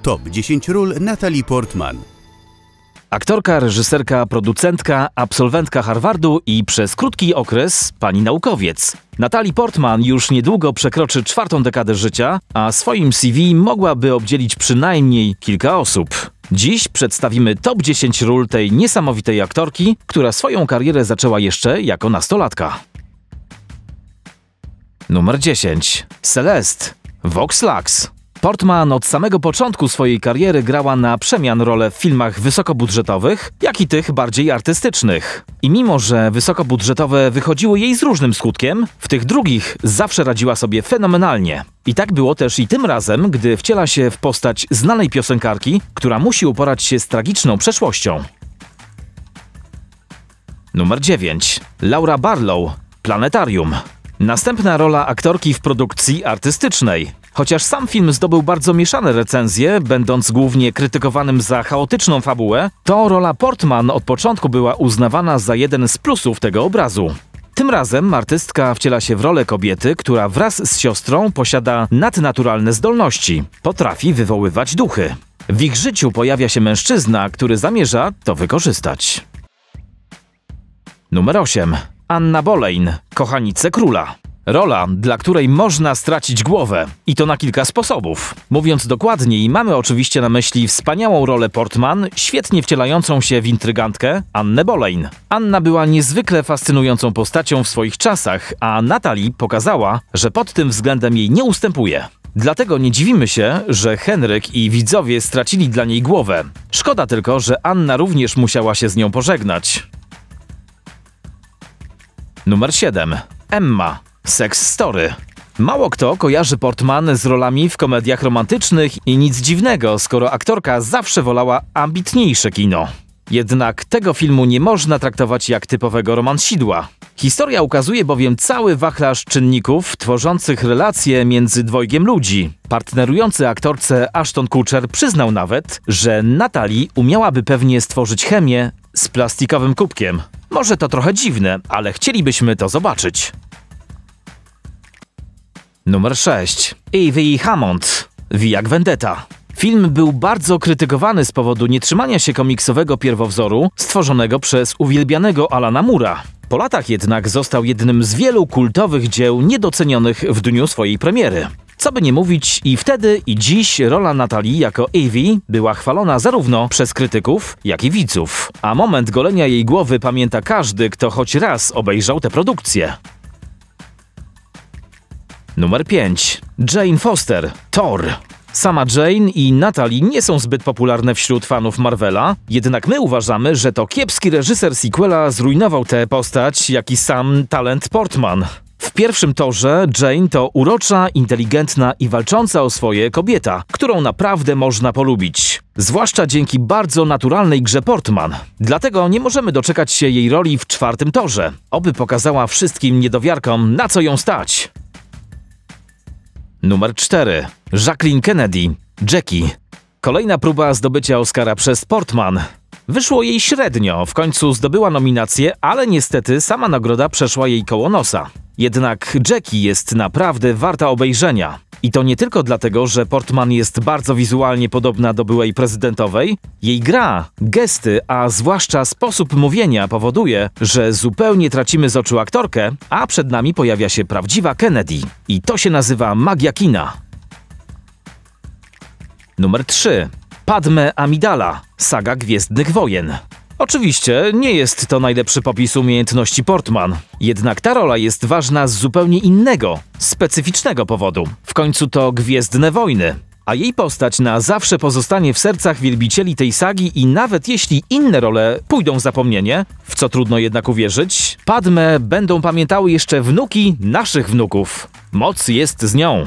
Top 10 ról Natalie Portman. Aktorka, reżyserka, producentka, absolwentka Harvardu i przez krótki okres pani naukowiec. Natalie Portman już niedługo przekroczy 4. dekadę życia, a swoim CV mogłaby obdzielić przynajmniej kilka osób. Dziś przedstawimy top 10 ról tej niesamowitej aktorki, która swoją karierę zaczęła jeszcze jako nastolatka. Numer 10. Celeste. Vox Lux. Portman od samego początku swojej kariery grała na przemian role w filmach wysokobudżetowych, jak i tych bardziej artystycznych. I mimo, że wysokobudżetowe wychodziły jej z różnym skutkiem, w tych drugich zawsze radziła sobie fenomenalnie. I tak było też i tym razem, gdy wciela się w postać znanej piosenkarki, która musi uporać się z tragiczną przeszłością. Numer 9. Laura Barlow. Planetarium. Następna rola aktorki w produkcji artystycznej. Chociaż sam film zdobył bardzo mieszane recenzje, będąc głównie krytykowanym za chaotyczną fabułę, to rola Portman od początku była uznawana za jeden z plusów tego obrazu. Tym razem artystka wciela się w rolę kobiety, która wraz z siostrą posiada nadnaturalne zdolności. Potrafi wywoływać duchy. W ich życiu pojawia się mężczyzna, który zamierza to wykorzystać. Numer 8. Anna Boleyn. Kochanice króla. Rola, dla której można stracić głowę. I to na kilka sposobów. Mówiąc dokładniej, mamy oczywiście na myśli wspaniałą rolę Portman, świetnie wcielającą się w intrygantkę Annę Boleyn. Anna była niezwykle fascynującą postacią w swoich czasach, a Natalie pokazała, że pod tym względem jej nie ustępuje. Dlatego nie dziwimy się, że Henryk i widzowie stracili dla niej głowę. Szkoda tylko, że Anna również musiała się z nią pożegnać. Numer 7. Emma. Sex Story. Mało kto kojarzy Portman z rolami w komediach romantycznych i nic dziwnego, skoro aktorka zawsze wolała ambitniejsze kino. Jednak tego filmu nie można traktować jak typowego romansidła. Historia ukazuje bowiem cały wachlarz czynników tworzących relacje między dwojgiem ludzi. Partnerujący aktorce Ashton Kutcher przyznał nawet, że Natalie umiałaby pewnie stworzyć chemię z plastikowym kubkiem. Może to trochę dziwne, ale chcielibyśmy to zobaczyć. Numer 6. Evie Hammond. V jak Vendetta. Film był bardzo krytykowany z powodu nietrzymania się komiksowego pierwowzoru stworzonego przez uwielbianego Alana Moore'a. Po latach jednak został jednym z wielu kultowych dzieł niedocenionych w dniu swojej premiery. Co by nie mówić, i wtedy i dziś rola Natalie jako Evie była chwalona zarówno przez krytyków, jak i widzów. A moment golenia jej głowy pamięta każdy, kto choć raz obejrzał tę produkcję. Numer 5. Jane Foster. Thor. Sama Jane i Natalie nie są zbyt popularne wśród fanów Marvela, jednak my uważamy, że to kiepski reżyser sequela zrujnował tę postać, jak i sam talent Portman. W pierwszym Thorze Jane to urocza, inteligentna i walcząca o swoje kobieta, którą naprawdę można polubić. Zwłaszcza dzięki bardzo naturalnej grze Portman. Dlatego nie możemy doczekać się jej roli w 4. Thorze. Oby pokazała wszystkim niedowiarkom, na co ją stać. Numer 4. Jacqueline Kennedy. Jackie. Kolejna próba zdobycia Oscara przez Portman. Wyszło jej średnio, w końcu zdobyła nominację, ale niestety sama nagroda przeszła jej koło nosa. Jednak Jackie jest naprawdę warta obejrzenia. I to nie tylko dlatego, że Portman jest bardzo wizualnie podobna do byłej prezydentowej. Jej gra, gesty, a zwłaszcza sposób mówienia powoduje, że zupełnie tracimy z oczu aktorkę, a przed nami pojawia się prawdziwa Kennedy. I to się nazywa magia kina. Numer 3. Padme Amidala. Saga Gwiezdnych Wojen. Oczywiście nie jest to najlepszy popis umiejętności Portman, jednak ta rola jest ważna z zupełnie innego, specyficznego powodu. W końcu to Gwiezdne Wojny, a jej postać na zawsze pozostanie w sercach wielbicieli tej sagi i nawet jeśli inne role pójdą w zapomnienie, w co trudno jednak uwierzyć, Padme będą pamiętały jeszcze wnuki naszych wnuków. Moc jest z nią.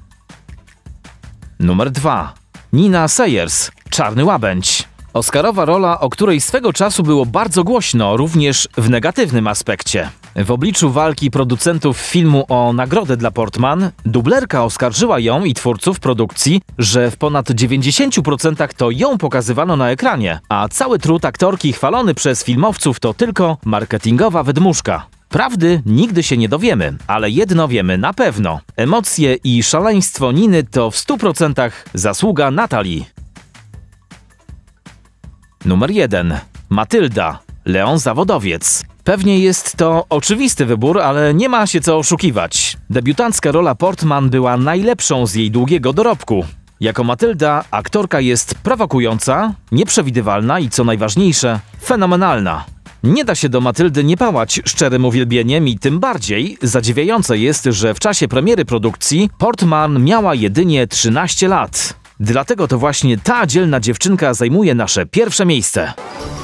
Numer 2. Nina Sayers. Czarny Łabędź. Oscarowa rola, o której swego czasu było bardzo głośno, również w negatywnym aspekcie. W obliczu walki producentów filmu o nagrodę dla Portman, dublerka oskarżyła ją i twórców produkcji, że w ponad 90% to ją pokazywano na ekranie, a cały trud aktorki chwalony przez filmowców to tylko marketingowa wydmuszka. Prawdy nigdy się nie dowiemy, ale jedno wiemy na pewno. Emocje i szaleństwo Niny to w 100% zasługa Natalie. Numer 1. Matylda. Leon zawodowiec. Pewnie jest to oczywisty wybór, ale nie ma się co oszukiwać. Debiutancka rola Portman była najlepszą z jej długiego dorobku. Jako Matylda aktorka jest prowokująca, nieprzewidywalna i co najważniejsze, fenomenalna. Nie da się do Matyldy nie pałać szczerym uwielbieniem i tym bardziej zadziwiające jest, że w czasie premiery produkcji Portman miała jedynie 13 lat. Dlatego to właśnie ta dzielna dziewczynka zajmuje nasze pierwsze miejsce.